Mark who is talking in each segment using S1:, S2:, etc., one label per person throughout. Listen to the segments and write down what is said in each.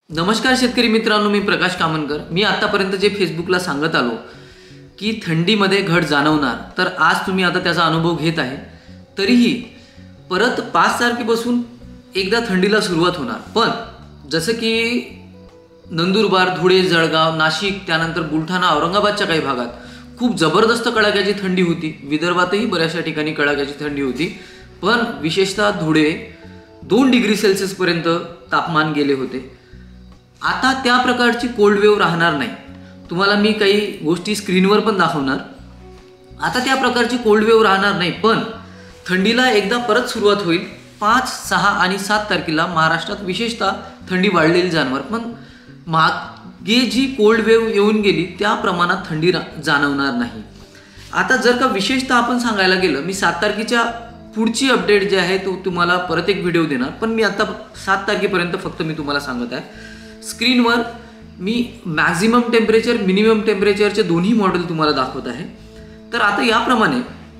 S1: नमस्कार शेतकरी मित्रांनो, मी प्रकाश कामनकर। मी आतापर्यंत जे फेसबुकला सांगत आलो की थंडीमध्ये घट जाणवणार, तर आज तुम्ही आता त्याचा अनुभव घेत आहे। तरीही परत 5 तारखेपासून एकदा थंडीला सुरुवात होणार। पण जसं की नंदुरबार, धुळे, जळगाव, नाशिक, त्यानंतर बुलढाणा, औरंगाबादच्या काही भागात खूप जबरदस्त कडाक्याची थंडी होती। विदर्भातही बऱ्याचशा ठिकाणी कडाक्याची थंडी होती। पण विशेषतः धुळे 2 डिग्री सेल्सिअस पर्यंत तापमान गेले होते। आता त्या प्रकारची कोल्ड वेव्ह राहणार नाही। तुम्हाला मी काही गोष्टी स्क्रीनवर पण दाखवणार। आता त्या प्रकारची कोल्ड वेव्ह राहणार नाही, पण थंडीला एकदा परत सुरुवात होईल। 5, 6 आणि 7 तारखेला महाराष्ट्रात विशेषतः थंडी वाढलेली जाणवणार। पण मागे जी कोल्ड वेव्ह येऊन गेली त्या प्रमाणात थंडी जाणवणार नाही। आता जर का विशेषतः आपण सांगायला गेलं, मी 7 तारखेच्या पुढची अपडेट जी आहे तो तुम्हाला परत एक व्हिडिओ देणार। पण मी आता 7 तारखेपर्यंत फक्त मी तुम्हाला सांगत आहे। स्क्रीनवर मी मॅक्झिमम टेम्परेचर, मिनिमम टेम्परेचरचे दोन्ही मॉडेल तुम्हाला दाखवत आहे। तर आता याप्रमाणे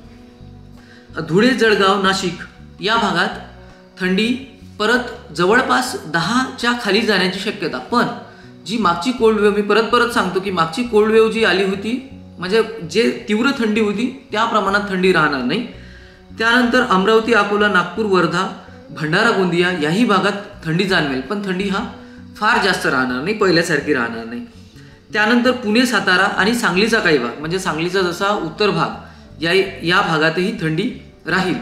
S1: धुळे, जळगाव, नाशिक या भागात थंडी परत जवळपास 10च्या खाली जाण्याची शक्यता। पण जी मागची कोल्ड वेव्ह, मी परत सांगतो की मागची कोल्ड वेव्ह जी आली होती, म्हणजे जे तीव्र थंडी होती त्या प्रमाणात थंडी राहणार नाही। त्यानंतर अमरावती, अकोला, नागपूर, वर्धा, भंडारा, गोंदिया याही भागात थंडी जाणवेल। पण थंडी हा फार जास्त राहणार नाही, पहिल्यासारखी राहणार नाही। त्यानंतर पुणे, सातारा आणि सांगलीचा काही भाग, म्हणजे सांगलीचा जसा उत्तर भाग, या भागातही थंडी राहील।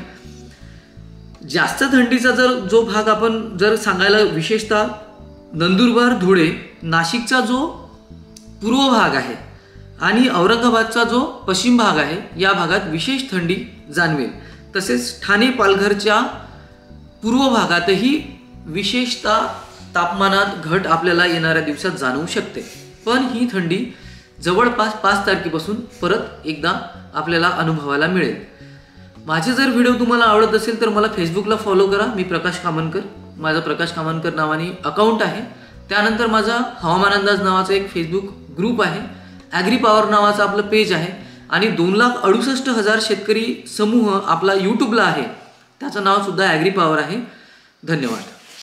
S1: जास्त थंडीचा जो भाग आपण जर सांगायला, विशेषतः नंदुरबार, धुळे, नाशिकचा जो पूर्व भाग आहे आणि औरंगाबादचा जो पश्चिम भाग आहे, या भागात विशेष थंडी जाणवेल। तसेच ठाणे, पालघरच्या पूर्व भागातही विशेषतः तापमानात घट आपल्याला येणाऱ्या दिवसात जाणवू शकते। पण ही थंडी जवळपास 5 तारखेपासून परत एकदा आपल्याला अनुभवायला मिळेल। माझे जर व्हिडिओ तुम्हाला आवडत असेल तर मला फेसबुकला फॉलो करा। मी प्रकाश कामनकर, माझा प्रकाश कामनकर नावाने अकाउंट आहे। त्यानंतर माझा हवामान अंदाज नावाचा एक फेसबुक ग्रुप आहे। ॲग्री पॉवर नावाचा आपलं पेज आहे आणि 2,68,000 शेतकरी समूह आपला यूट्यूबला आहे, त्याचं नाव सुद्धा ॲग्री पॉवर आहे। धन्यवाद।